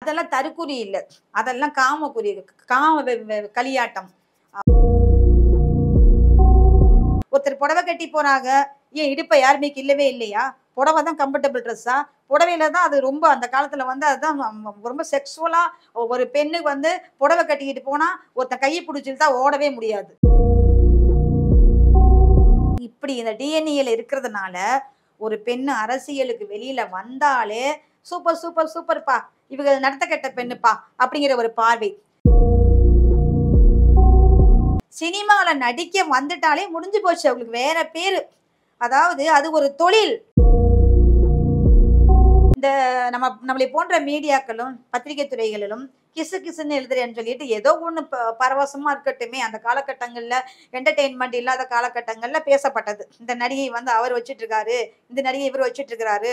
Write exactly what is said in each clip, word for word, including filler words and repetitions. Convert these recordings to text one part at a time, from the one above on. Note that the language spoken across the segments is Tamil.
அதெல்லாம் தற்குறி இல்ல. அதெல்லாம் காமக்குறி. காம வெ வெ களியாட்டம். ஒருத்தர் புடவை கட்டி போறாங்க. ஏன் இடுப்ப யாருமே கிள்ளவே இல்லையா? புடவை தான் கம்ஃபர்டபிள் ட்ரெஸ்ஸா? புடவையில தான் அது ரொம்ப அந்த காலத்துல வந்து அதுதான் ரொம்ப செக்ஸுவலா ஒரு பெண்ணுக்கு வந்து புடவை கட்டிக்கிட்டு போனா ஒருத்தன் கையை பிடிச்சி இழுத்தா ஓடவே முடியாது. இப்படி இந்த டிஎன்ஏல இருக்கிறதுனால ஒரு பெண்ணு அரசியலுக்கு வெளியில வந்தாலே சூப்பர் சூப்பர் சூப்பர்ப்பா, இவங்க நடத்த கெட்ட பெண்ணுப்பா அப்படிங்கிற ஒரு பார்வை. சினிமால நடிக்க வந்துட்டாலே முடிஞ்சு போச்சு, அவங்களுக்கு வேற பேரு. அதாவது அது ஒரு தொழில். இந்த நம்ம நம்மளை போன்ற மீடியாக்களும் பத்திரிகை துறைகளிலும் கிசு கிசுன்னு எழுதுறேன்னு சொல்லிட்டு ஏதோ ஒண்ணு பரவசமா இருக்கட்டுமே, அந்த காலகட்டங்கள்ல என்டர்டெயின்மெண்ட் இல்லாத காலகட்டங்கள்ல பேசப்பட்டது. இந்த நடிகை வந்து அவர் வச்சிட்டு இருக்காரு, இந்த நடிகை இவர் வச்சிட்டு இருக்காரு.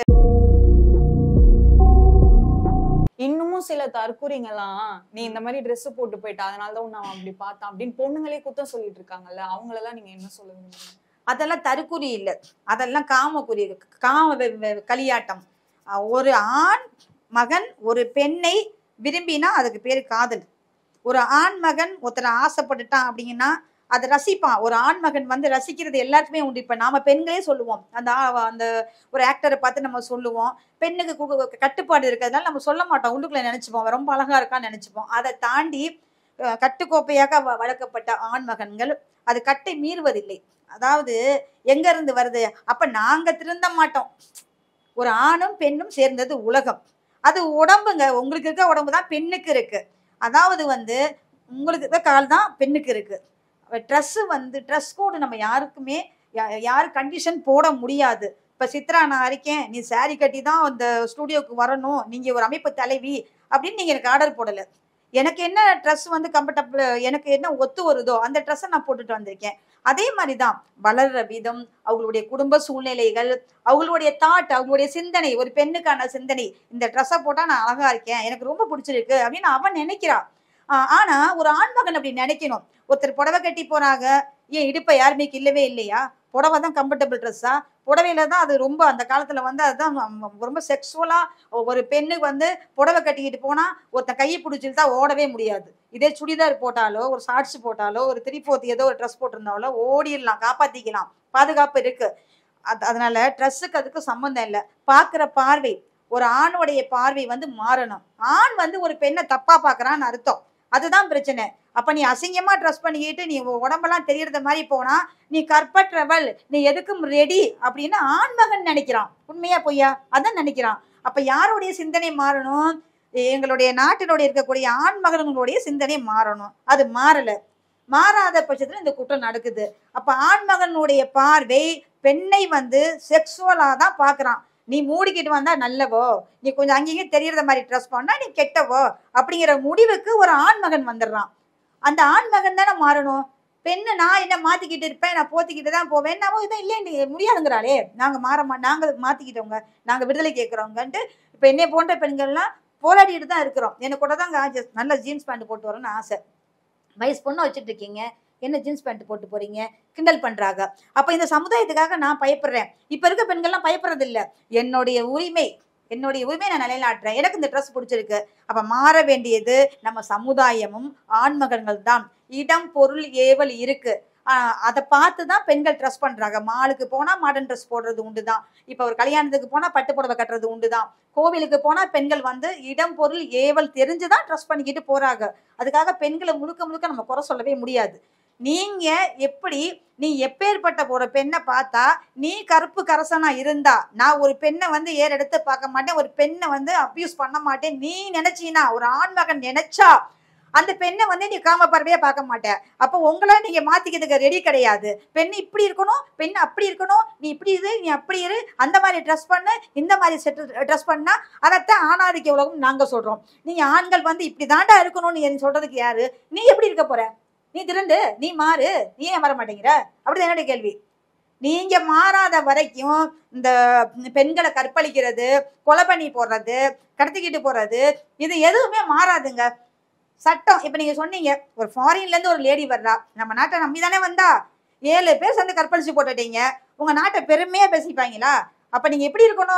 இன்னமும் சில தற்குறிங்கெல்லாம் நீ இந்த மாதிரி ட்ரெஸ் போட்டு போயிட்ட, அதனாலதான் நான் அப்படி பார்த்தேன் அப்படின்னு பொண்ணுங்களே குத்தம் சொல்லிட்டு இருக்காங்கல்ல, அவங்களெல்லாம் நீங்க என்ன சொல்லுவீங்க? அதெல்லாம் தற்குறி இல்ல, அதெல்லாம் காமக்குறி. காம வெ வெ களியாட்டம். ஒரு ஆண் மகன் ஒரு பெண்ணை விரும்பினா அதுக்கு பேரு காதல். ஒரு ஆண் மகன் ஒருத்தரை ஆசைப்பட்டுட்டான் அப்படிங்கன்னா அதை ரசிப்பான். ஒரு ஆண் மகன் வந்து ரசிக்கிறது எல்லாருக்குமே உண்டு. இப்ப நாம பெண்களே சொல்லுவோம், அந்த அந்த ஒரு ஆக்டரை பார்த்து நம்ம சொல்லுவோம். பெண்ணுக்கு கட்டுப்பாடு இருக்கிறதுனால நம்ம சொல்ல மாட்டோம், உள்ளுக்குள்ள நினைச்சுப்போம் ரொம்ப அழகா இருக்கான்னு நினைச்சுப்போம். அதை தாண்டி கட்டுக்கோப்பையாக வளர்க்கப்பட்ட ஆண் மகன்கள் அது கட்டை மீறுவதில்லை. அதாவது எங்க இருந்து வருது? அப்ப நாங்க திருந்த மாட்டோம். ஒரு ஆணும் பெண்ணும் சேர்ந்தது உலகம். அது உடம்புங்க, உங்களுக்கு இருக்க உடம்பு தான் பெண்ணுக்கு இருக்கு. அதாவது வந்து உங்களுக்கு இருக்க கால் தான் பெண்ணுக்கு இருக்கு. ட்ரெஸ் வந்து ட்ரெஸ் கோடு நம்ம யாருக்குமே யாரு கண்டிஷன் போட முடியாது. இப்ப சித்ரா நான் இருக்கேன், நீ சாரி கட்டி தான் அந்த ஸ்டூடியோக்கு வரணும், நீங்க ஒரு அமைப்பு தலைவி அப்படின்னு நீங்க எனக்கு ஆர்டர் போடல. எனக்கு என்ன ட்ரெஸ் வந்து கம்ஃபர்டபுள், எனக்கு என்ன ஒத்து வருதோ அந்த ட்ரெஸ்ஸை நான் போட்டுட்டு வந்திருக்கேன். அதே மாதிரிதான் வளர்ற விதம், அவங்களுடைய குடும்ப சூழ்நிலைகள், அவங்களுடைய தாட், அவங்களுடைய சிந்தனை, ஒரு பெண்ணுக்கான சிந்தனை. இந்த ட்ரெஸ்ஸை போட்டா நான் அழகா இருக்கேன், எனக்கு ரொம்ப பிடிச்சிருக்கு அப்படின்னு அவன் நினைக்கிறான். ஆஹ் ஆனா ஒரு ஆண்மகன் அப்படி நினைக்கணும். ஒருத்தர் புடவை கட்டி போறாங்க, ஏன் இடுப்பை யாருமே கிள்ளவே இல்லையா? புடவை தான் கம்ஃபர்டபிள் ட்ரெஸ்ஸா? புடவையில தான் அது ரொம்ப அந்த காலத்துல வந்து அதுதான் ரொம்ப செக்ஸுவலா ஒரு பெண்ணுக்கு வந்து புடவை கட்டிக்கிட்டு போனா ஒருத்தன் கையை பிடிச்சி இழுத்தா ஓடவே முடியாது. இதே சுடிதார் போட்டாலோ, ஒரு ஷார்ட்ஸ் போட்டாலோ, ஒரு த்ரீ ஃபோர்த் ஏதோ ஒரு ட்ரெஸ் போட்டிருந்தாலோ ஓடிடலாம், காப்பாத்திக்கலாம், பாதுகாப்பு இருக்கு. அது அதனால ட்ரெஸ்ஸுக்கு அதுக்கு சம்மந்தம் இல்லை. பாக்குற பார்வை, ஒரு ஆணுடைய பார்வை வந்து மாறணும். ஆண் வந்து ஒரு பெண்ணை தப்பா பாக்குறான்னு அர்த்தம். அதுதான் பிரச்சனை. அப்ப நீ அசிங்கமா ட்ரெஸ் பண்ணிக்கிட்டு நீ உடம்பெல்லாம் தெரியறது மாதிரி போனா நீ கற்பற்றவள், நீ எதுக்கும் ரெடி அப்படின்னு ஆண்மகன் நினைக்கிறான். உண்மையா பொய்யா? அதான் நினைக்கிறான். அப்ப யாருடைய சிந்தனை மாறணும்? எங்களுடைய நாட்டினுடைய இருக்கக்கூடிய ஆண்மகன்களுடைய சிந்தனை மாறணும். அது மாறல. மாறாத பட்சத்துல இந்த குற்றம் நடக்குது. அப்ப ஆண்மகனுடைய பார்வை பெண்ணை வந்து செக்ஸுவலா தான் பாக்குறான். நீ மூடிக்கிட்டு வந்தா நல்லவோ, நீ கொஞ்சம் அங்கேயும் தெரியறத மாதிரி ட்ரெஸ் பண்ணா நீ கெட்டவோ அப்படிங்கிற முடிவுக்கு ஒரு ஆண்மகன் வந்துடுறான். அந்த ஆண்மகன் தானே மாறணும். பெண்ணு நான் என்ன மாத்திக்கிட்டு இருப்பேன், நான் போத்திக்கிட்டு தான் போவேன், நான் இதான் இல்லை நீ முடியாதுங்கிறாளே, நாங்க மாறமா, நாங்க மாத்திக்கிட்டவங்க, நாங்க விடுதலை கேட்கிறவங்கன்ட்டு இப்ப என்னை போன்ற பெண்கள்லாம் போராடிட்டு தான் இருக்கிறோம். எனக்கு கூட தான் நல்ல ஜீன்ஸ் பேண்ட் போட்டு வரணும்னு ஆசை. வயசு பொண்ணு வச்சுட்டு இருக்கீங்க, என்ன ஜீன்ஸ் பேண்ட் போட்டு போறீங்க, கிண்டல் பண்றாங்க. அப்ப இந்த சமுதாயத்துக்காக நான் பயப்படுறேன். இப்ப இருக்க பெண்கள்லாம் பயப்படுறது இல்ல. என்னுடைய உரிமை, என்னுடைய உரிமை நான் நிலைநாட்டுறேன், எனக்கு இந்த ட்ரெஸ் பிடிச்சிருக்கு. அப்ப மாற வேண்டியது நம்ம சமுதாயமும் ஆண்மகன்கள் தான். இடம் பொருள் ஏவல் இருக்கு. ஆஹ் அதை பார்த்துதான் பெண்கள் ட்ரெஸ் பண்றாங்க. மாலுக்கு போனா மாடர்ன் ட்ரெஸ் போடுறது உண்டுதான். இப்ப ஒரு கல்யாணத்துக்கு போனா பட்டு புடவை கட்டுறது உண்டுதான். கோவிலுக்கு போனா பெண்கள் வந்து இடம் பொருள் ஏவல் தெரிஞ்சுதான் ட்ரெஸ் பண்ணிக்கிட்டு போறாங்க. அதுக்காக பெண்களை முழுக்க முழுக்க நம்ம குறை சொல்லவே முடியாது. நீங்க எப்படி, நீ எப்பேற்பட்ட ஒரு பெண்ணை பார்த்தா, நீ கருப்பு கரசனா இருந்தா நான் ஒரு பெண்ணை வந்து ஏறெடுத்து பார்க்க மாட்டேன், ஒரு பெண்ணை வந்து அபியூஸ் பண்ண மாட்டேன் நீ நினைச்சீனா, ஒரு ஆண்மகன் நினைச்சா அந்த பெண்ணை வந்து நீ காம பார்வையா பார்க்க மாட்டேன். அப்போ உங்களை நீங்க மாத்திக்கிறதுக்கு ரெடி கிடையாது. பெண் இப்படி இருக்கணும், பெண் அப்படி இருக்கணும், நீ இப்படி இரு, நீ அப்படி இரு, அந்த மாதிரி ட்ரெஸ் பண்ணு, இந்த மாதிரி செட் ட்ரெஸ் பண்ணா அதைத்தான் ஆணாதிக்க உலகம் நாங்க சொல்றோம். நீங்க ஆண்கள் வந்து இப்படி தாண்டா இருக்கணும்னு நீ சொல்றதுக்கு யாரு? நீ எப்படி இருக்க போற? நீ திறந்து நீ மாறு, நீ ஏன் வர மாட்டேங்கிற? அப்படிதான் என்னுடைய கேள்வி. நீங்க மாறாத வரைக்கும் இந்த பெண்களை கற்பழிக்கிறது, கொலை பண்ணி போடுறது, கடத்திக்கிட்டு போறது, இது எதுவுமே மாறாதுங்க. சட்டம் இப்ப நீங்க சொன்னீங்க, ஒரு ஃபாரின்ல இருந்து ஒரு லேடி வர்றா, நம்ம நாட்டை நம்பிதானே வந்தா, ஏழு பேர் சேர்ந்து கற்பழிச்சு போட்டுட்டீங்க, உங்க நாட்டை பெருமையா பேசிப்பாங்களா? அப்ப நீங்க எப்படி இருக்கணும்?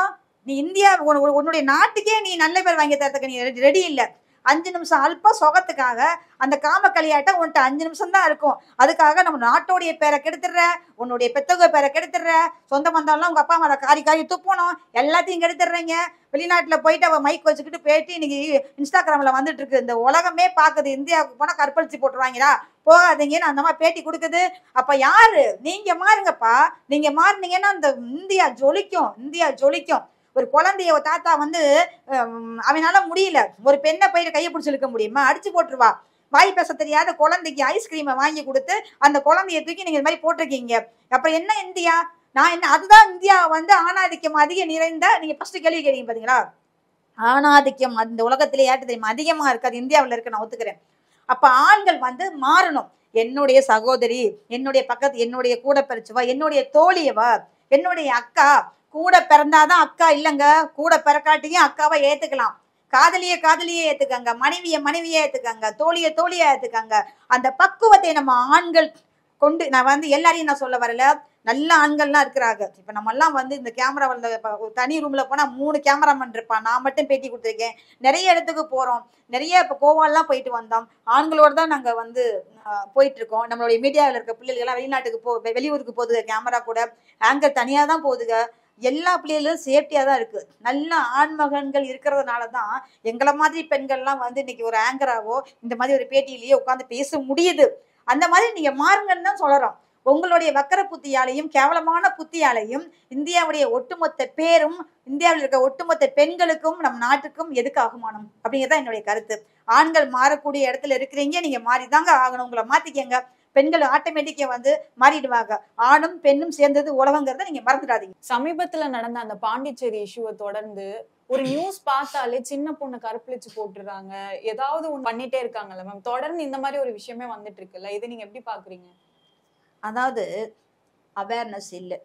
நீ இந்தியா உன்னுடைய நாட்டுக்கே நீ நல்ல பேர் வாங்கி தரத்துக்கு நீ ரெடி இல்லை. அஞ்சு நிமிஷம் அல்ப சொகத்துக்காக அந்த காம களியாட்டம் உன்ட்ட அஞ்சு நிமிஷம் தான் இருக்கும். அதுக்காக நம்ம நாட்டோடைய பேரை கெடுத்துடுற, உன்னுடைய பெத்தவங்க பேரை கெடுத்துடுற, சொந்த பந்தம்லாம் உங்க அப்பா அம்மா காரி காரி துப்பணும், எல்லாத்தையும் கெடுத்துடுறீங்க. வெளிநாட்டுல போயிட்டு அவ மைக் வச்சுக்கிட்டு பேட்டி இன்னைக்கு இன்ஸ்டாகிராம்ல வந்துட்டு இருக்கு. இந்த உலகமே பாக்குது. இந்தியாவுக்கு போனா கற்பழிச்சு போட்டுருவாங்களா, போகாதீங்கன்னு அந்த மாதிரி பேட்டி கொடுக்குது. அப்ப யாரு நீங்க மாறுங்கப்பா. நீங்க மாறினீங்கன்னா இந்த இந்தியா ஜொலிக்கும், இந்தியா ஜொலிக்கும். ஒரு குழந்தைய தாத்தா வந்து அவனால முடியல, ஒரு பெண்ணை போயிட்டு கையை பிடிச்சி இழுக்க முடியுமா? அடிச்சு போட்டுருவா. வாய் பேச தெரியாத குழந்தைக்கு ஐஸ்கிரீமை வாங்கி கொடுத்து அந்த குழந்தைய தூக்கி நீங்க இந்த மாதிரி போட்டிருக்கீங்க. அப்புறம் என்ன இந்தியா? நான் என்ன அதுதான் இந்தியா வந்து ஆணாதிக்கம் அதிக நிறைந்த. நீங்க ஃபர்ஸ்ட் கேள்வி கேட்டீங்க பாத்தீங்களா, ஆணாதிக்கம் அந்த உலகத்திலே யார்ட்டு தெரியுமா அதிகமா இருக்காது, இந்தியாவில் இருக்கு. நான் ஒத்துக்கிறேன். அப்ப ஆண்கள் வந்து மாறணும். என்னுடைய சகோதரி, என்னுடைய பக்கத்து, என்னுடைய கூட பிறச்சுவா, என்னுடைய தோழியவா, என்னுடைய அக்கா, கூட பிறந்தாதான் அக்கா இல்லைங்க, கூட பிறக்காட்டியும் அக்காவை ஏத்துக்கலாம். காதலிய காதலியே ஏத்துக்கங்க, மனைவிய மனைவியே ஏத்துக்கங்க, தோழிய தோழியா ஏத்துக்கங்க. அந்த பக்குவத்தை நம்ம ஆண்கள் கொண்டு, நான் வந்து எல்லாரையும் நான் சொல்ல வரல, நல்ல ஆண்கள்லாம் இருக்கிறாங்க. இப்ப நம்ம எல்லாம் வந்து இந்த கேமரா வந்து தனி ரூம்ல போனா மூணு கேமராமேன் இருப்பான். நான் மட்டும் பேட்டி கொடுத்துருக்கேன். நிறைய இடத்துக்கு போறோம், நிறைய இப்ப கோவாலாம் போயிட்டு வந்தோம். ஆண்களோட தான் நாங்க வந்து போயிட்டு இருக்கோம். நம்மளுடைய மீடியாவில் இருக்க பிள்ளைகள் எல்லாம் வெளிநாட்டுக்கு போ வெளியூருக்கு போகுதுங்க, கேமரா கூட ஆங்கர் தனியா தான் போகுதுங்க. எல்லா பிள்ளைகளும் சேஃப்டியா தான் இருக்கு. நல்ல ஆண்மகன்கள் இருக்கிறதுனால தான் எங்களை மாதிரி பெண்கள்லாம் வந்து இன்னைக்கு ஒரு ஆங்கராவோ இந்த மாதிரி ஒரு பேட்டியிலேயே உட்காந்து பேச முடியுது. அந்த மாதிரி நீங்க மாறுங்கன்னு தான் சொல்றோம். உங்களுடைய வக்கர புத்தியாலையும் கேவலமான புத்தியாலையும் இந்தியாவுடைய ஒட்டுமொத்த பேரும், இந்தியாவில் இருக்க ஒட்டுமொத்த பெண்களுக்கும் நம் நாட்டுக்கும் எதுக்கு ஆகுமானம் அப்படிங்கிறதான் என்னுடைய கருத்து. ஆண்கள் மாறக்கூடிய இடத்துல இருக்கிறீங்க, நீங்க மாறிதாங்க ஆகணும். உங்களை மாத்திக்கங்க. பெண்கள் ஆட்டோமேட்டிக்கா வந்து மாறிடுவாங்க. ஆணும் பெண்ணும் சேர்ந்தது உலகங்கிறத நீங்க மறந்துடாதீங்க. சமீபத்துல நடந்த அந்த பாண்டிச்சேரி இஷ்யூவை தொடர்ந்து ஒரு நியூஸ் பார்த்தாலே சின்ன பொண்ணு கற்பழிச்சு போட்டுறாங்க, ஏதாவது ஒண்ணு பண்ணிட்டே இருக்காங்கல்ல மேம். தொடர்ந்து இந்த மாதிரி ஒரு விஷயமே வந்துட்டு இருக்குல்ல, இதை நீங்க எப்படி பாக்குறீங்க? அதாவது அவேர்னஸ் இல்லை.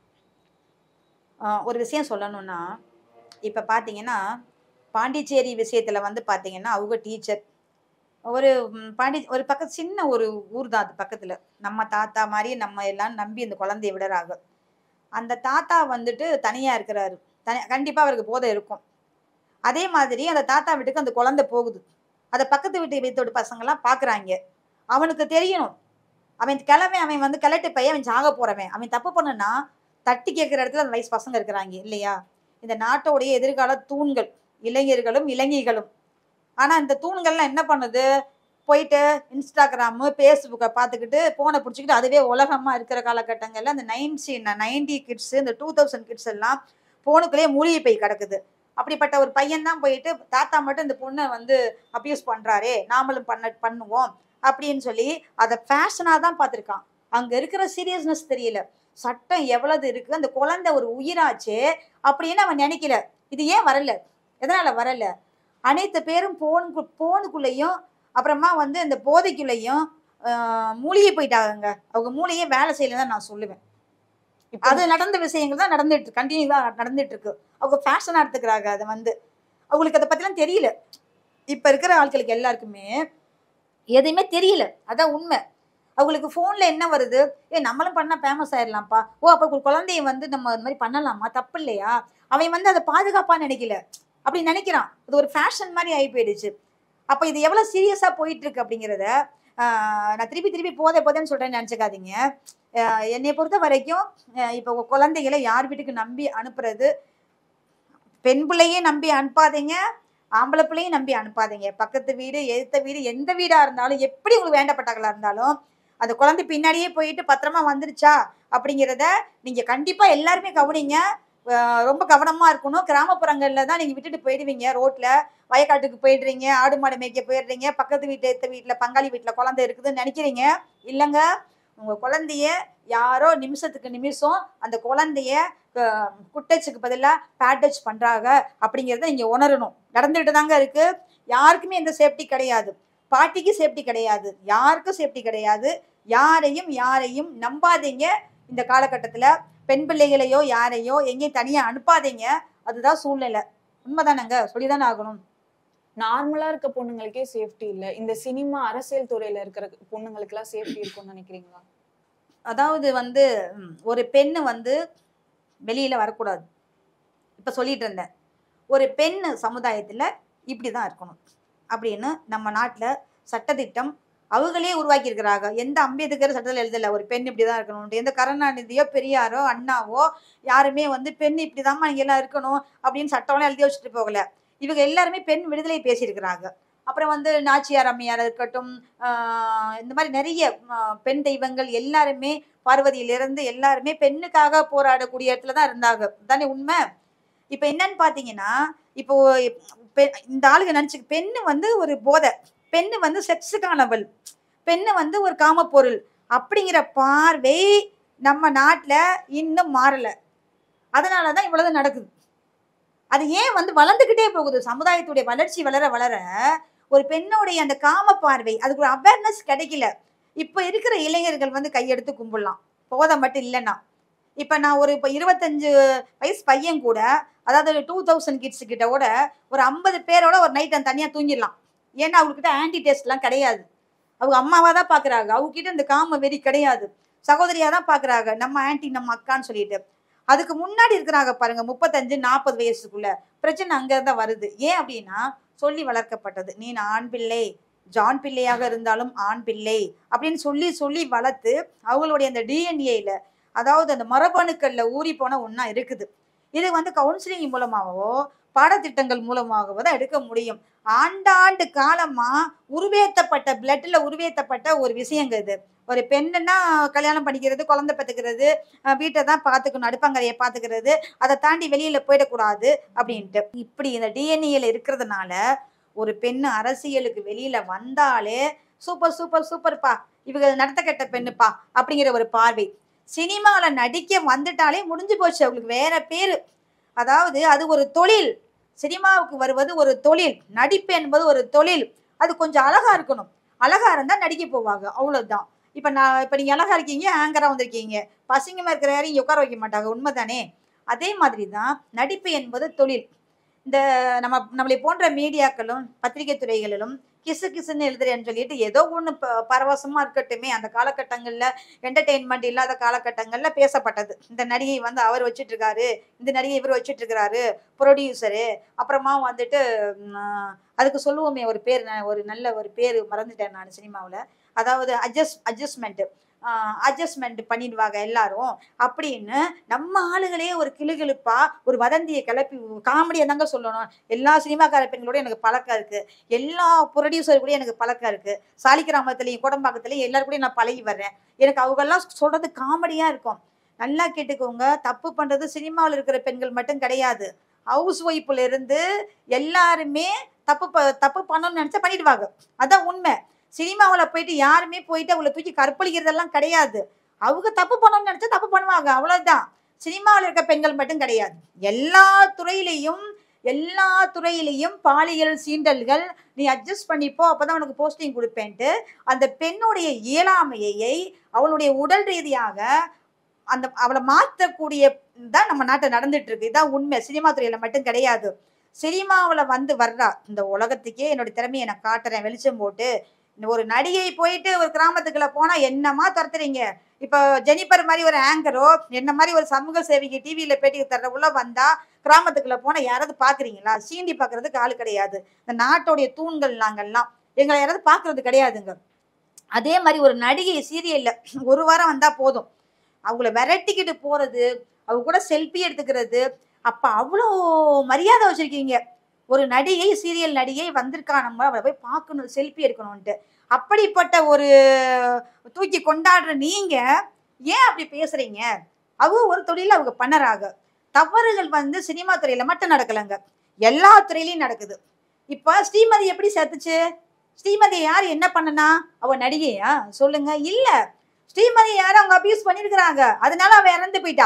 ஒரு விஷயம் சொல்லணும்னா, இப்ப பாத்தீங்கன்னா பாண்டிச்சேரி விஷயத்துல வந்து பாத்தீங்கன்னா அவங்க டீச்சர் ஒரு பாண்டி ஒரு பக்கம் சின்ன ஒரு ஊர் தான் அது பக்கத்துல. நம்ம தாத்தா மாதிரி நம்ம எல்லாம் நம்பி இந்த குழந்தைய விடுறாங்க. அந்த தாத்தா வந்துட்டு தனியா இருக்கிறாரு. தனி கண்டிப்பா அவருக்கு போதை இருக்கும். அதே மாதிரி அந்த தாத்தா வீட்டுக்கு அந்த குழந்தை போகுது. அதை பக்கத்து வீட்டு வீட்டோட பசங்க எல்லாம் பாக்குறாங்க. அவனுக்கு தெரியணும், அவன் கிளம்பி அவன் வந்து கிளட்டு பையன், அவன் சாக போறவன். அவன் தப்பு பண்ணுனா தட்டி கேட்கிற இடத்துல அந்த வயசு பசங்க இருக்கிறாங்க இல்லையா? இந்த நாட்டோடைய எதிர்கால தூண்கள் இளைஞர்களும் இளைஞர்களும். ஆனா இந்த தூண்கள்லாம் என்ன பண்ணுது, போயிட்டு இன்ஸ்டாகிராமு ஃபேஸ்புக்கை பார்த்துக்கிட்டு போனை பிடிச்சிக்கிட்டு அதுவே உலகமா இருக்கிற காலகட்டங்கள்ல அந்த நைன்டி நைன்டி கிட்ஸ், இந்த டூ தௌசண்ட் கிட்ஸ் எல்லாம் போனுக்குள்ளேயே மூழ்கி போய் கிடக்குது. அப்படிப்பட்ட ஒரு பையன் தான் போயிட்டு தாத்தா மட்டும் இந்த பொண்ணை வந்து அப்யூஸ் பண்றாரே, நாமளும் பண்ண பண்ணுவோம் அப்படின்னு சொல்லி அதை ஃபேஷனா தான் பார்த்துருக்கான். அங்க இருக்கிற சீரியஸ்னஸ் தெரியல. சட்டம் எவ்வளவு இருக்கு, அந்த குழந்தை ஒரு உயிராச்சு அப்படின்னு அவன் நினைக்கல. இது ஏன் வரல, எதனால வரல? அனைத்து பேரும் போனுக்கு போனுக்குள்ளேயும் அப்புறமா வந்து இந்த போதைக்குள்ளேயும் மூலிகை போயிட்டாங்க. அவங்க மூலிகையே வேலை செய்யலன்னு நான் சொல்லுவேன். அது நடந்த விஷயங்கள் தான் நடந்துட்டு கண்டினியூவா நடந்துட்டு இருக்கு. அவங்க ஃபேஷனா எடுத்துக்கிறாங்க. அதை வந்து அவங்களுக்கு அதை பத்திலாம் தெரியல. இப்ப இருக்கிற ஆட்களுக்கு எல்லாருக்குமே எதுவுமே தெரியல, அதான் உண்மை. அவங்களுக்கு போன்ல என்ன வருது, ஏ நம்மளும் பண்ணா ஃபேமஸ் ஆயிடலாம்ப்பா, ஓ அப்ப ஒரு குழந்தைய வந்து நம்ம இந்த மாதிரி பண்ணலாமா, தப்பு இல்லையா? அவன் வந்து அதை பாதுகாப்பா நினைக்கல, அப்படி நினைக்கிறான். அது ஒரு ஃபேஷன் மாதிரி ஆகி போயிடுச்சு. அப்ப இது எவ்வளவு சீரியஸா போயிட்டு இருக்கு அப்படிங்கிறத ஆஹ் நான் திருப்பி திருப்பி போதை போதைன்னு சொல்றேன்னு நினைச்சுக்காதீங்க. ஆஹ் என்னை பொறுத்த வரைக்கும் இப்ப குழந்தைகளை யார் வீட்டுக்கு நம்பி அனுப்புறது, பெண் பிள்ளையே நம்பி அனுப்பாதீங்க, ஆம்பளை பிள்ளையும் நம்பி அனுப்பாதீங்க. பக்கத்து வீடு எதிர்த்த வீடு எந்த வீடா இருந்தாலும், எப்படி உங்களுக்கு வேண்டப்பட்டவங்களா இருந்தாலும், அந்த குழந்தை பின்னாடியே போயிட்டு பத்திரமா வந்துருச்சா அப்படிங்கிறத நீங்க கண்டிப்பா எல்லாருமே கவனிங்க. ரொம்ப கவனமா இருக்கணும். கிராமப்புறங்கள்ல தான் நீங்க விட்டுட்டு போயிடுவீங்க. ரோட்ல வயக்காட்டுக்கு போயிடுறீங்க, ஆடு மாடு மேய்க்க போயிடுறீங்க, பக்கத்து வீட்டு எத்த வீட்டுல பங்காளி வீட்டுல குழந்தை இருக்குதுன்னு நினைக்கிறீங்க. இல்லைங்க, உங்க குழந்தைய யாரோ நிமிஷத்துக்கு நிமிஷம் அந்த குழந்தைய குட்டச்சுக்கு பதிலா பேட்டச் பண்றாங்க அப்படிங்கிறத நீங்க உணரணும். நடந்துட்டு தாங்க இருக்கு. யாருக்குமே எந்த சேஃப்டி கிடையாது. பாட்டிக்கு சேஃப்டி கிடையாது, யாருக்கும் சேஃப்டி கிடையாது. யாரையும் யாரையும் நம்பாதீங்க. இந்த காலகட்டத்துல பெண் பிள்ளைகளையோ யாரையோ எங்கேயும் தனியா அனுப்பாதீங்க. அதுதான் சூழ்நிலை. உண்மைதானங்க, சொல்லிதானே ஆகணும். நார்மலா இருக்க பொண்ணுங்களுக்கே சேஃப்டி இல்ல, இந்த சினிமா அரசியல் துறையில இருக்கிற பொண்ணுங்களுக்கு எல்லாம் சேஃப்டி இருக்கும்னு நினைக்கிறீங்களா? அதாவது வந்து ஒரு பெண்ணு வந்து வெளியில வரக்கூடாது. இப்போ சொல்லிட்டு இருந்தேன், ஒரு பெண் சமுதாயத்தில் இப்படி தான் இருக்கணும் அப்படின்னு நம்ம நாட்டில் சட்டத்திட்டம் அவங்களே உருவாக்கி இருக்கிறாங்க. எந்த அம்பேத்கர் சட்டத்தில் எழுதலை ஒரு பெண் இப்படி தான் இருக்கணும். எந்த கருணாநிதியோ பெரியாரோ அண்ணாவோ யாருமே வந்து பெண் இப்படி தாம்மா இங்கே எல்லாம் இருக்கணும் அப்படின்னு சட்டம்லாம் எழுதி வச்சுட்டு போகல. இவங்க எல்லாருமே பெண் விடுதலை பேசியிருக்கிறாங்க. அப்புறம் வந்து நாச்சியார் அம்மையார் இருக்கட்டும், இந்த மாதிரி நிறைய பெண் தெய்வங்கள் எல்லாருமே பார்வதியிலிருந்து எல்லாருமே பெண்ணுக்காக போராடக்கூடிய இடத்துல தான் இருந்தாங்க. தானே உண்மை? இப்போ என்னன்னு பார்த்தீங்கன்னா, இப்போ இந்த ஆளுங்க நினச்சி பெண்ணு வந்து ஒரு போதை, பெண்ணு வந்து செக்ஸுக்கானவள், பெண்ணு வந்து ஒரு காமப்பொருள் அப்படிங்கிற பார்வை நம்ம நாட்டில் இன்னும் மாறலை. அதனால தான் இவ்வளவு நடக்குது. அது ஏன் வந்து வளர்ந்துக்கிட்டே போகுது? சமுதாயத்துடைய வளர்ச்சி வளர வளர ஒரு பெண்ணுடைய அந்த காம பார்வை அதுக்கு ஒரு அவேர்னஸ் கிடைக்கல. இப்போ இருக்கிற இளைஞர்கள் வந்து கையெடுத்து கும்பிடலாம், போதை மட்டும் இல்லைன்னா. இப்போ நான் ஒரு இப்போ இருபத்தஞ்சு வயசு பையன் கூட, அதாவது டூ தௌசண்ட் கிட்ஸு கிட்ட கூட ஒரு ஐம்பது பேரோட ஒரு நைட் அந்த தனியாக தூங்கிடலாம். ஏன்னா அவங்கக்கிட்ட ஆன்டி டெஸ்ட்லாம் கிடையாது. அவங்க அம்மாவாக தான் பார்க்குறாங்க, அவங்ககிட்ட இந்த காம வெறி கிடையாது. சகோதரியாக தான் பார்க்குறாங்க, நம்ம ஆன்டி நம்ம அக்கான்னு சொல்லிட்டு. அதுக்கு முன்னாடி இருக்கிறாங்க பாருங்க, முப்பத்தஞ்சு நாற்பது வயசுக்குள்ள பிரச்சனை அங்கே தான் வருது. ஏன் அப்படின்னா சொல்லி வளர்க்கப்பட்டது. நீ ஆண் பிள்ளை, ஜான் பிள்ளையாக இருந்தாலும் ஆண் பிள்ளை அப்படின்னு சொல்லி சொல்லி வளர்த்து அவங்களுடைய அந்த டிஎன்ஏல, அதாவது அந்த மரபணுக்கள்ல ஊறி போன ஒன்றா இருக்குது. இது வந்து கவுன்சிலிங் மூலமாகவோ பாடத்திட்டங்கள் மூலமாகவோ தான் எடுக்க முடியும். ஆண்டாண்டு காலமா உருவேற்றப்பட்ட பிளட்ல உருவேற்றப்பட்ட ஒரு விஷயங்க இது. ஒரு பெண்ணுன்னா கல்யாணம் பண்ணிக்கிறது, குழந்தை பெற்றுக்கிறது, வீட்டை தான் பார்த்துக்கணும், அடுப்பங்கரையை பார்த்துக்கிறது, அதை தாண்டி வெளியில போயிடக்கூடாது அப்படின்ட்டு. இப்படி இந்த டிஎன்ஏல இருக்கிறதுனால ஒரு பெண்ணு அரசியலுக்கு வெளியில வந்தாலே சூப்பர் சூப்பர் சூப்பர்ப்பா, இவங்க நடத்த கெட்ட பெண்ணுப்பா அப்படிங்கிற ஒரு பார்வை. சினிமாவில் நடிக்க வந்துட்டாலே முடிஞ்சு போச்சு, அவங்களுக்கு வேற பேரு. அதாவது அது ஒரு தொழில். சினிமாவுக்கு வருவது ஒரு தொழில், நடிப்பு என்பது ஒரு தொழில். அது கொஞ்சம் அழகா இருக்கணும், அழகா இருந்தா நடிக்க போவாங்க, அவ்வளவுதான். இப்ப நான் இப்ப நீங்க அழகா இருக்கீங்க, ஆங்கரா வந்திருக்கீங்க, பசங்கமா இருக்கிற யாரையும் இங்க உட்கார வைக்க மாட்டாங்க, உண்மைதானே? அதே மாதிரிதான் நடிப்பு என்பது தொழில். இந்த நம்ம நம்மளை போன்ற மீடியாக்களும் பத்திரிகை துறைகளிலும் கிசு கிசுன்னு எழுதுறேன்னு சொல்லிட்டு ஏதோ ஒன்று பரவசமா இருக்கட்டுமே, அந்த காலகட்டங்கள்ல என்டர்டெயின்மெண்ட் இல்லாத காலகட்டங்கள்ல பேசப்பட்டது. இந்த நடிகை வந்து அவர் வச்சுட்டு இருக்காரு, இந்த நடிகை இவர் வச்சுட்டு இருக்கிறாரு, ப்ரொடியூசரு. அப்புறமா வந்துட்டு அதுக்கு சொல்லுவோமே ஒரு பேர், ஒரு நல்ல ஒரு பேர் மறந்துட்டேன் நான் சினிமாவில். அதாவது அட்ஜஸ்ட் அட்ஜஸ்ட்மெண்ட் அட்ஜஸ்ட்மெண்ட் பண்ணிடுவாங்க எல்லாரும் அப்படின்னு நம்ம ஆளுகளே ஒரு கிளுகிழுப்பா ஒரு வதந்தியை கிளப்பி காமெடியை தாங்க சொல்லணும். எல்லா சினிமாக்கார பெண்களோட எனக்கு பழக்கம் இருக்கு, எல்லா ப்ரொடியூசர் கூட எனக்கு பழக்கம் இருக்கு, சாலிகிராமத்துலையும் கோடம்பாக்கத்துலையும் எல்லாரும் கூட நான் பழகி வர்றேன். எனக்கு அவங்கெல்லாம் சொல்றது காமெடியா இருக்கும். நல்லா கேட்டுக்கோங்க, தப்பு பண்றது சினிமாவில் இருக்கிற பெண்கள் மட்டும் கிடையாது, ஹவுஸ் ஒய்ஃப்ல இருந்து எல்லாருமே தப்பு தப்பு பண்ணணும்னு நினைச்சா பண்ணிடுவாங்க. அதான் உண்மை. சினிமாவில் போயிட்டு யாருமே போயிட்டு அவளை தூக்கி கற்பழிக்கிறதெல்லாம் கிடையாது. அவங்க தப்பு பண்ணணும்னு நினைச்சா தப்பு பண்ணுவாங்க, அவ்வளவுதான். சினிமாவில் இருக்க பெண்கள் மட்டும் கிடையாது, எல்லா துறையிலையும் எல்லா துறையிலையும் பாலியல் சீண்டல்கள். நீ அட்ஜஸ்ட் பண்ணிப்போ, அப்பதான் உனக்கு போஸ்டிங் கொடுப்பேன்ட்டு அந்த பெண்ணுடைய இயலாமையை அவளுடைய உடல் ரீதியாக அந்த அவளை மாற்றக்கூடிய தான் நம்ம நாட்டில் நடந்துட்டு இருக்கு. இதான் உண்மை. சினிமா துறையில மட்டும் கிடையாது. சினிமாவில் வந்து வர்றா இந்த உலகத்துக்கே என்னோட திறமையை நான் காட்டுறேன் வெளிச்சம் போட்டு. ஒரு நடிகை போயிட்டு ஒரு கிராமத்துக்குள்ள போனா என்னமா துரத்துறீங்க? இப்போ ஜெனிபர் மாதிரி ஒரு ஆங்கரோ என்ன மாதிரி ஒரு சமூக சேவைக்கு டிவியில பேட்டி தர்ற உள்ள வந்தா கிராமத்துக்குள்ள போனா யாராவது பாக்குறீங்களா? சீண்டி பாக்குறதுக்கு ஆள் கிடையாது. இந்த நாட்டோடைய தூண்கள் நாங்கள்லாம், எங்களை யாராவது பாக்குறது கிடையாதுங்க. அதே மாதிரி ஒரு நடிகை சீரியல்ல ஒரு வாரம் வந்தா போதும், அவங்கள விரட்டிக்கிட்டு போறது, அவங்க கூட செல்ஃபி எடுத்துக்கிறது. அப்ப அவ்வளோ மரியாதை வச்சிருக்கீங்க. ஒரு நடிகை, சீரியல் நடிகை வந்திருக்கா, நம்ம அவளை போய் பார்க்கணும், செல்ஃபி எடுக்கணும்ன்ட்டு. அப்படிப்பட்ட ஒரு தூக்கி கொண்டாடுற நீங்க ஏன் அப்படி பேசுறீங்க? அவங்க ஒரு தொழில அவங்க பண்ணறாங்க. தவறுகள் வந்து சினிமா துறையில மட்டும் நடக்கலங்க, எல்லா துறையிலையும் நடக்குது. இப்ப ஸ்ரீமதி எப்படி செத்துச்சு? ஸ்ரீமதி யார் என்ன பண்ணனா? அவ நடிகையா சொல்லுங்க? இல்ல, ஸ்ரீமதி யாரும் அவங்க அபியூஸ் பண்ணிருக்கிறாங்க, அதனால அவ இறந்து போயிட்டா.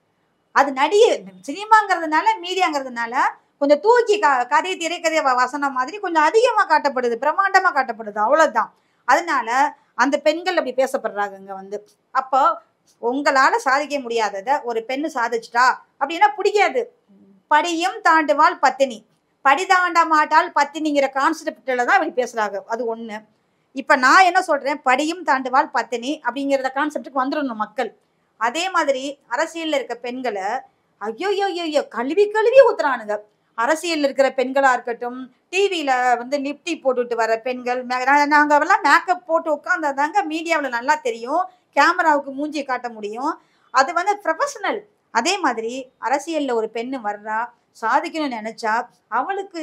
அது நடிகை. சினிமாங்கிறதுனால மீடியாங்கிறதுனால கொஞ்சம் தூக்கி க கதை திரைக்கதை வசனம் மாதிரி கொஞ்சம் அதிகமா காட்டப்படுது, பிரம்மாண்டமா காட்டப்படுது, அவ்வளவுதான். அதனால அந்த பெண்கள் அப்படி பேசப்படுறாங்க இங்க வந்து. அப்போ உங்களால சாதிக்க முடியாதத ஒரு பெண்ணு சாதிச்சிட்டா அப்படின்னா பிடிக்காது. படியும் தாண்டுவாள் பத்தினி, படி தாண்ட மாட்டாள் பத்தினிங்கிற கான்செப்ட்ல தான் அப்படி பேசுறாங்க. அது ஒண்ணு. இப்ப நான் என்ன சொல்றேன், படியும் தாண்டுவாள் பத்தினி அப்படிங்கிறத கான்செப்டுக்கு வந்துடணும் மக்கள். அதே மாதிரி அரசியல்ல இருக்க பெண்களை ஐயோ ஐயோ ஐயோ கழுவி கழுவி ஊத்துறானுங்க. அரசியல் இருக்கிற பெண்களா இருக்கட்டும், டிவியில வந்து லிப்டி போட்டுட்டு வர பெண்கள், நாங்க எல்லாம் மேக்கப் போட்டு உட்கார்ந்தாதாங்க மீடியாவுல நல்லா தெரியும், கேமராவுக்கு மூஞ்சி காட்ட முடியும். அது வந்து ப்ரொஃபஷனல். அதே மாதிரி அரசியல்ல ஒரு பெண்ணு வர்றா, சாதிக்கணும்னு நினைச்சா அவளுக்கு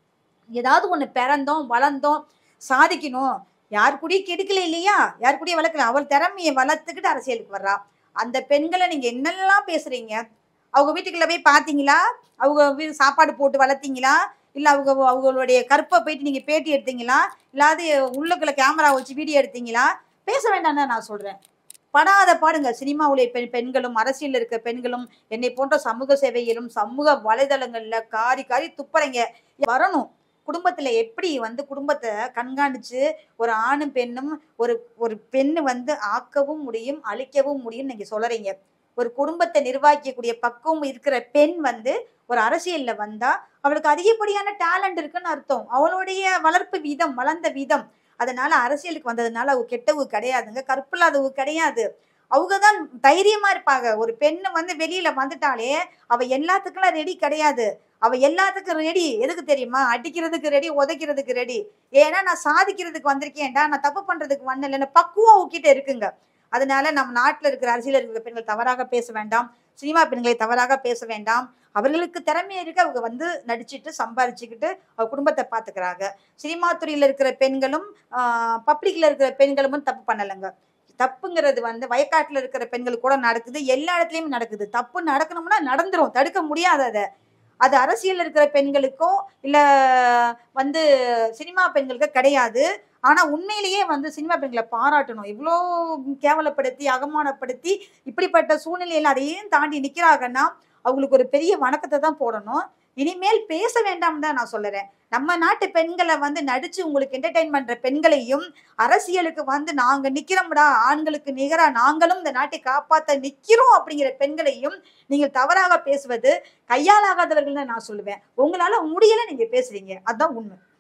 ஏதாவது ஒண்ணு பிறந்தோம் வளர்ந்தோம் சாதிக்கணும், யார் கூடயும் கெடுக்கல இல்லையா, யார் கூடயும் வளர்க்கல, அவள் திறமையை வளர்த்துக்கிட்டு அரசியலுக்கு வர்றா. அந்த பெண்களை நீங்க என்னெல்லாம் பேசுறீங்க? அவங்க வீட்டுக்குள்ள போய் பாத்தீங்களா? அவங்க வீ- சாப்பாடு போட்டு வளர்த்தீங்களா? இல்ல அவங்க அவங்களுடைய கற்பை போயிட்டு நீங்க பேட்டி எடுத்தீங்களா? இல்லாது உள்ளுக்குள்ள கேமரா வச்சு வீடியோ எடுத்தீங்களா? பேச வேண்டாம்னு நான் சொல்றேன். படாத பாடுங்க சினிமாவுடைய பெண் பெண்களும் அரசியல் இருக்க பெண்களும் என்னை போன்ற சமூக சேவையிலும் சமூக வலைதளங்கள்ல காரி காரி துப்புறீங்க. வரணும். குடும்பத்துல எப்படி வந்து குடும்பத்தை கண்காணிச்சு ஒரு ஆணும் பெண்ணும் ஒரு ஒரு பெண்ணு வந்து ஆக்கவும் முடியும் அழிக்கவும் முடியும் நீங்க சொல்றீங்க. ஒரு குடும்பத்தை நிர்வகிக்கக்கூடிய பக்குவம் இருக்கிற பெண் வந்து ஒரு அரசியல்ல வந்தா அவளுக்கு அதிகப்படியான டேலண்ட் இருக்குன்னு அர்த்தம். அவளுடைய வளர்ப்பு வீதம் வளர்ந்த வீதம். அதனால அரசியலுக்கு வந்ததுனால அவங்க கெட்டவங்க கிடையாதுங்க, கற்பில்லாதவங்க கிடையாது. அவங்கதான் தைரியமா இருப்பாங்க. ஒரு பெண்ணு வந்து வெளியில வந்துட்டாலே அவ எல்லாத்துக்கெல்லாம் ரெடி கிடையாது. அவ எல்லாத்துக்கும் ரெடி. எதுக்கு தெரியுமா? அடிக்கிறதுக்கு ரெடி, உதைக்கிறதுக்கு ரெடி. ஏன்னா நான் சாதிக்கிறதுக்கு வந்திருக்கேன்டா, நான் தப்பு பண்றதுக்கு வரல, பக்குவம் அவகிட்ட இருக்குங்க. அதனால நம்ம நாட்டுல இருக்கிற அரசியல் இருக்கிற பெண்கள் தவறாக பேச வேண்டாம், சினிமா பெண்களை தவறாக பேச வேண்டாம். அவர்களுக்கு திறமை இருக்கு, அவங்க வந்து நடிச்சுட்டு சம்பாரிச்சுக்கிட்டு அவங்க குடும்பத்தை பாத்துக்கிறாங்க. சினிமா துறையில இருக்கிற பெண்களும் ஆஹ் பப்ளிக்ல இருக்கிற பெண்களும் தப்பு பண்ணலைங்க. தப்புங்கிறது வந்து வயக்காட்டுல இருக்கிற பெண்கள் கூட நடக்குது, எல்லா இடத்துலயும் நடக்குது. தப்பு நடக்கணும்னா நடந்துரும், தடுக்க முடியாது. அதை அது அரசியல் இருக்கிற பெண்களுக்கோ இல்ல வந்து சினிமா பெண்களுக்கு கிடையாது. ஆனா உண்மையிலேயே வந்து சினிமா பெண்களை பாராட்டணும். இவ்வளோ கேவலப்படுத்தி அவமானப்படுத்தி இப்படிப்பட்ட சூழ்நிலையில அதையும் தாண்டி நிக்கிறாங்கன்னா அவங்களுக்கு ஒரு பெரிய வணக்கத்தை தான் போடணும். இனிமேல் பேச வேண்டாம் தான் நான் சொல்லுறேன். நம்ம நாட்டு பெண்களை வந்து நடிச்சு உங்களுக்கு என்டர்டைன் பண்ற பெண்களையும் அரசியலுக்கு வந்து நாங்க நிக்கிறோம்டா, ஆண்களுக்கு நிகரா நாங்களும் இந்த நாட்டை காப்பாத்த நிக்கிறோம் அப்படிங்கிற பெண்களையும் நீங்கள் தவறாக பேசுவது கையாலாகாதவர்கள் நான் சொல்லுவேன். உங்களால முடியல நீங்க பேசுறீங்க, அதுதான் உண்மை.